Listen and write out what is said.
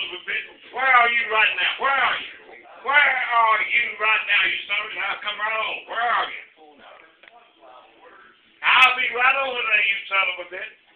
of a bitch. Where are you right now? Where are you? Where are you right now? You son of a bitch. I'll come right on. Where are you? I'll be right over there, you son of a bitch.